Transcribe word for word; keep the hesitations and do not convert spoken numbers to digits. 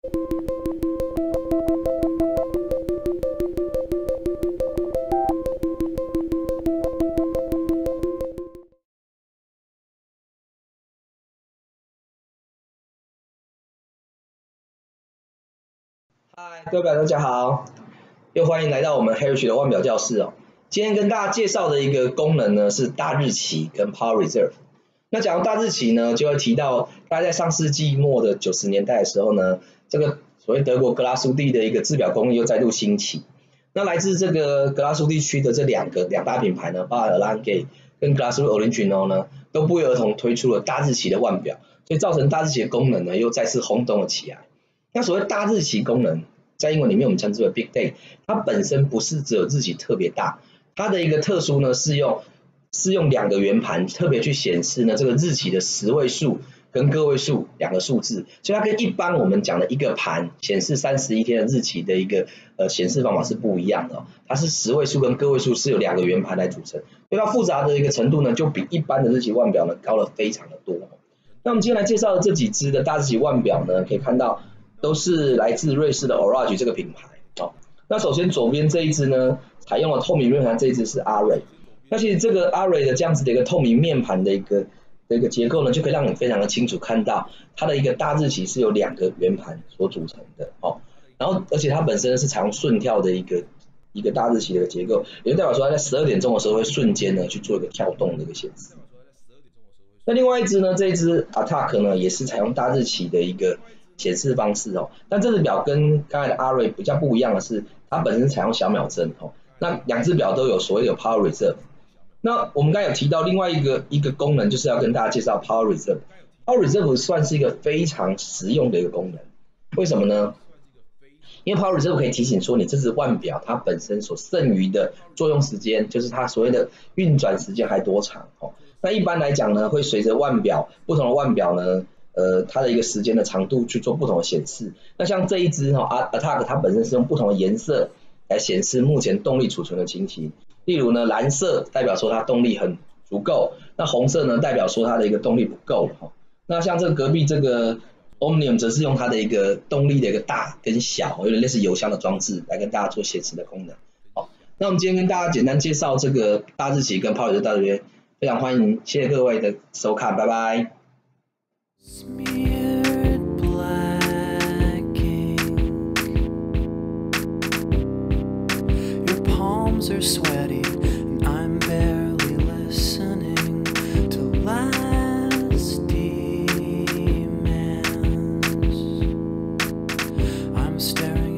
嗨，各位表大家好，又欢迎来到我们 Heritage 的腕表教室哦。今天跟大家介绍的一个功能呢是大日期跟 Power Reserve。那讲到大日期呢，就会提到大概在上世纪末的九十年代的时候呢，这个所谓德国格拉苏蒂的一个制表工艺又再度兴起。那来自这个格拉苏地区的这两个两大品牌呢，包含 Lange 跟格拉苏 Original 呢，都不约而同推出了大日期的腕表，所以造成大日期的功能呢又再次轰动了起来。那所谓大日期功能，在英文里面我们称之为 Big Day， 它本身不是只有日期特别大，它的一个特殊呢是用是用两个圆盘特别去显示呢这个日期的十位数跟个位数两个数字，所以它跟一般我们讲的一个盘显示三十一天的日期的一个呃显示方法是不一样的、哦，它是十位数跟个位数是由两个圆盘来组成，所以它复杂的一个程度呢就比一般的日期腕表呢高了非常的多。那我们今天来介绍的这几只的大日期腕表呢，可以看到都是来自瑞士的 Orage 这个品牌。哦，那首先左边这一只呢，采用了透明面盘，这一只是 Array。那其实这个 Array 的这样子的一个透明面盘的一个的一个结构呢，就可以让你非常的清楚看到它的一个大日期是由两个圆盘所组成的。哦，然后而且它本身是采用顺跳的一个一个大日期的一个结构，也就代表说它在十二点钟的时候会瞬间呢去做一个跳动的一个显示。那另外一只呢，这一只 Attack 呢也是采用大日期的一个显示方式哦，但这只表跟刚才的 Array 比较不一样的是，它本身采用小秒针哦。那两只表都有所谓的 Power Reserve。那我们刚才有提到另外一个一个功能，就是要跟大家介绍 Power Reserve。Power Reserve 算是一个非常实用的一个功能，为什么呢？因为 Power Reserve 可以提醒说你这只腕表它本身所剩余的作用时间，就是它所谓的运转时间还多长哦。那一般来讲呢，会随着腕表不同的腕表呢。呃，它的一个时间的长度去做不同的显示。那像这一支哈、哦、Attack 它本身是用不同的颜色来显示目前动力储存的情形。例如呢，蓝色代表说它动力很足够，那红色呢代表说它的一个动力不够了哈、哦。那像这个隔壁这个 Omnium 则是用它的一个动力的一个大跟小，有点类似油箱的装置来跟大家做显示的功能。好，那我们今天跟大家简单介绍这个大日期跟 Power 就到这边，非常欢迎，谢谢各位的收看，拜拜。 Smeared black ink. Your palms are sweaty and I'm barely listening to last demands. I'm staring